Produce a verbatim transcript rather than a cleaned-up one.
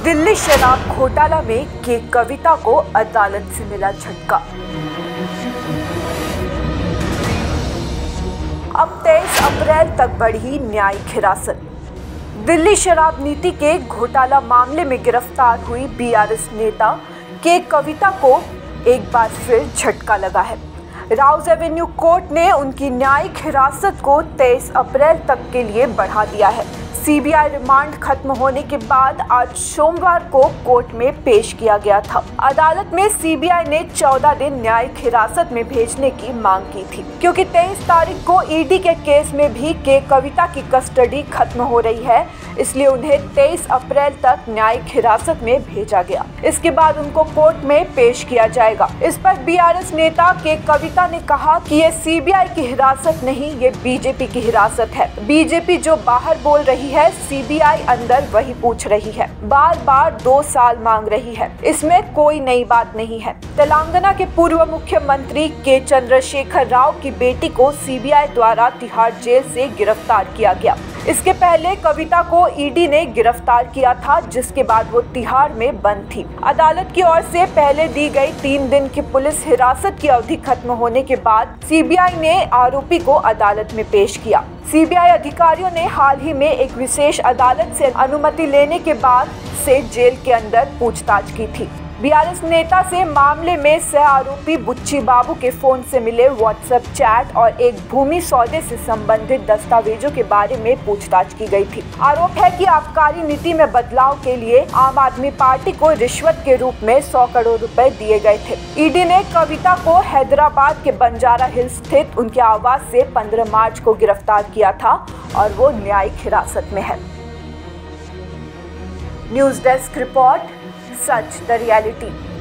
दिल्ली शराब घोटाला में के कविता को अदालत से मिला झटका। अब तेईस अप्रैल तक बढ़ी न्यायिक हिरासत। दिल्ली शराब नीति के घोटाला मामले में गिरफ्तार हुई बीआरएस नेता के कविता को एक बार फिर झटका लगा है। राउज एवेन्यू कोर्ट ने उनकी न्यायिक हिरासत को तेईस अप्रैल तक के लिए बढ़ा दिया है। सीबीआई रिमांड खत्म होने के बाद आज सोमवार को कोर्ट में पेश किया गया था। अदालत में सीबीआई ने चौदह दिन न्यायिक हिरासत में भेजने की मांग की थी, क्योंकि तेईस तारीख को ईडी के केस में भी के कविता की कस्टडी खत्म हो रही है, इसलिए उन्हें तेईस अप्रैल तक न्यायिक हिरासत में भेजा गया। इसके बाद उनको कोर्ट में पेश किया जाएगा। इस पर बीआरएस नेता के कविता ने कहा कि ये सीबीआई की हिरासत नहीं, ये बीजेपी की हिरासत है। बीजेपी जो बाहर बोल रही है, सीबीआई अंदर वही पूछ रही है, बार बार दो साल मांग रही है, इसमें कोई नई बात नहीं है। तेलंगाना के पूर्व मुख्यमंत्री के चंद्रशेखर राव की बेटी को सीबीआई द्वारा तिहाड़ जेल से गिरफ्तार किया गया। इसके पहले कविता को ईडी ने गिरफ्तार किया था, जिसके बाद वो तिहाड़ में बंद थी। अदालत की ओर से पहले दी गई तीन दिन की पुलिस हिरासत की अवधि खत्म होने के बाद सीबीआई ने आरोपी को अदालत में पेश किया। सीबीआई अधिकारियों ने हाल ही में एक विशेष अदालत से अनुमति लेने के बाद से जेल के अंदर पूछताछ की थी। बीआरएस नेता से मामले में सह आरोपी बुच्ची बाबू के फोन से मिले व्हाट्सएप चैट और एक भूमि सौदे से संबंधित दस्तावेजों के बारे में पूछताछ की गई थी। आरोप है कि आबकारी नीति में बदलाव के लिए आम आदमी पार्टी को रिश्वत के रूप में सौ करोड़ रुपए दिए गए थे। ईडी ने कविता को हैदराबाद के बंजारा हिल्स स्थित उनके आवास से पंद्रह मार्च को गिरफ्तार किया था और वो न्यायिक हिरासत में है। न्यूज डेस्क रिपोर्ट, सच द रियलिटी।